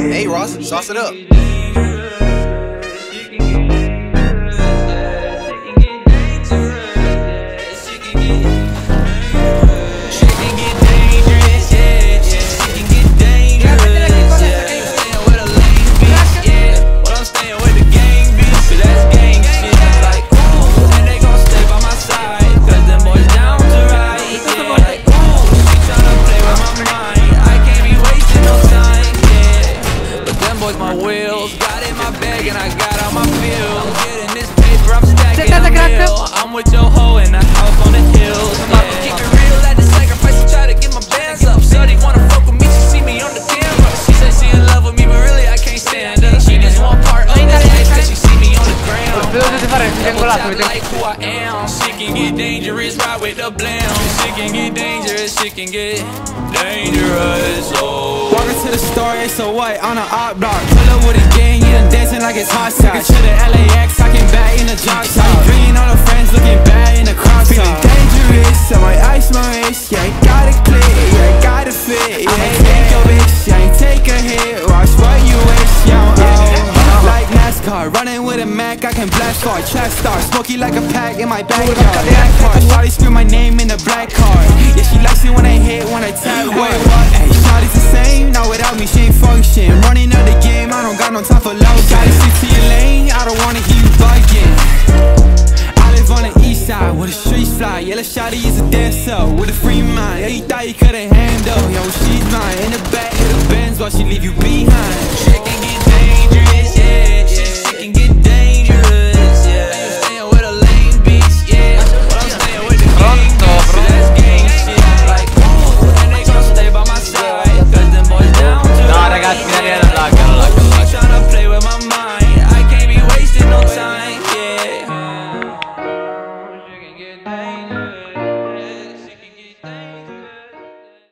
Hey Ross, sauce it up. My wheels got in my bag and I got all my bills. I'm getting this paper, I'm stacking a meal. I'm with your hoe in the house on the hills. Yeah. Keep it real, had to sacrifice to try to get my bands up. Shorty wanna fuck with me, she see me on the camera. She said she in love with me, but really I can't stand her. She just want part of this life cause she see me on the ground. Like who I am. Shit can get dangerous, ride with the blam. Shit can get dangerous, shit can get dangerous. Oh. Walking to the store, it's so white on an op block. Pull up with a gang, yeah, I'm dancing like it's hot sauce. To the LAX, talking back in the drop top. Bringing all the friends, looking bad in the crop top. Feeling dangerous, I might ice my wrist. Yeah, I got it clear, yeah, I got it fit. Yeah, I ain't take your bitch, yeah, I ain't take a hit. Watch what you wish, yeah, like NASCAR, running with a Mac, I can blast hard. Track star, smoky like a pack in my backyard. Black car, shawty scream my name in the black card. Yeah, she likes it when I hit, when I tap. Wait, what? Hey, shawty's the same, now without me she ain't function. Running out the game, I don't got no time for low. Shawty stick to your lane, I don't wanna hear you bugging. I live on the east side, where the streets fly. Yeah, the shawty is a dancer, with a free mind. Yeah, you thought you couldn't handle, yo, she's mine.